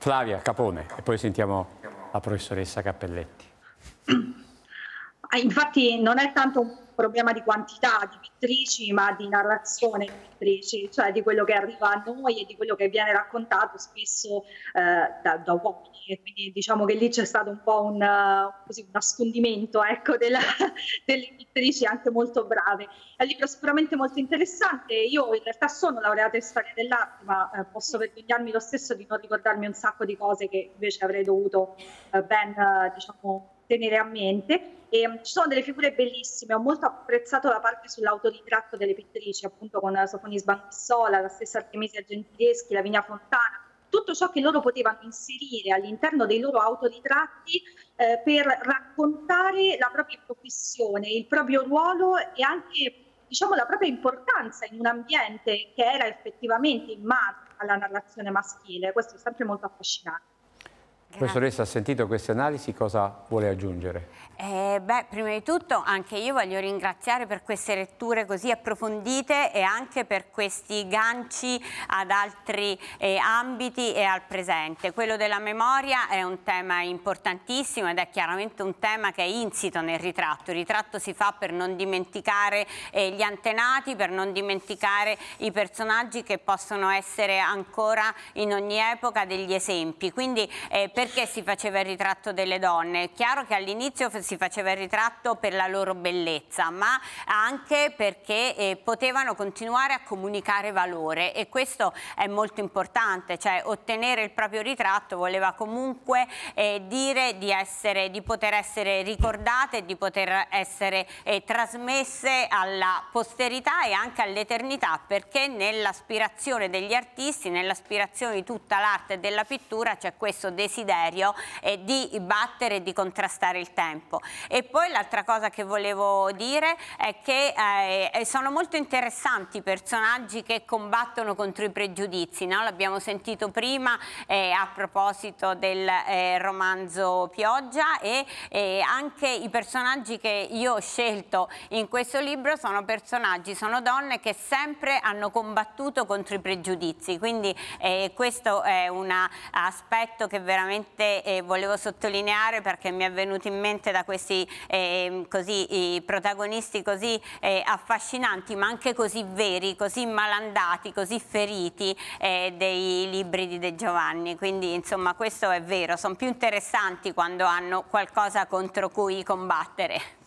Flavia Capone e poi sentiamo la professoressa Cappelletti. Infatti non è tanto un problema di quantità di pittrici, ma di narrazione di pittrici, cioè di quello che arriva a noi e di quello che viene raccontato spesso da uomini. E quindi diciamo che lì c'è stato un po' così, un nascondimento, ecco, delle pittrici anche molto brave. È un libro sicuramente molto interessante. Io in realtà sono laureata in storia dell'arte, ma posso vergognarmi lo stesso di non ricordarmi un sacco di cose che invece avrei dovuto diciamo, tenere a mente. E, ci sono delle figure bellissime, ho molto apprezzato la parte sull'autoritratto delle pittrici, appunto con Sofonis Banguissola, la stessa Artemisia Gentileschi, Lavinia Fontana, tutto ciò che loro potevano inserire all'interno dei loro autoritratti per raccontare la propria professione, il proprio ruolo e anche, diciamo, la propria importanza in un ambiente che era effettivamente in mano alla narrazione maschile. Questo è sempre molto affascinante. Professoressa, ha sentito queste analisi, cosa vuole aggiungere? Prima di tutto anche io voglio ringraziare per queste letture così approfondite e anche per questi ganci ad altri ambiti e al presente. Quello della memoria è un tema importantissimo ed è chiaramente un tema che è insito nel ritratto. Il ritratto si fa per non dimenticare gli antenati, per non dimenticare i personaggi che possono essere ancora in ogni epoca degli esempi. Quindi perché si faceva il ritratto delle donne? È chiaro che all'inizio si faceva il ritratto per la loro bellezza, ma anche perché potevano continuare a comunicare valore, e questo è molto importante, cioè ottenere il proprio ritratto voleva comunque dire di poter essere ricordate, di poter essere trasmesse alla posterità e anche all'eternità, perché nell'aspirazione degli artisti, nell'aspirazione di tutta l'arte della pittura c'è questo desiderio di battere e di contrastare il tempo. E poi l'altra cosa che volevo dire è che sono molto interessanti i personaggi che combattono contro i pregiudizi, no? L'abbiamo sentito prima a proposito del romanzo Pioggia, e anche i personaggi che io ho scelto in questo libro sono donne che sempre hanno combattuto contro i pregiudizi, quindi questo è un aspetto che veramente volevo sottolineare, perché mi è venuto in mente da questi i protagonisti così affascinanti, ma anche così veri, così malandati, così feriti dei libri di De Giovanni. Quindi insomma questo è vero, sono più interessanti quando hanno qualcosa contro cui combattere.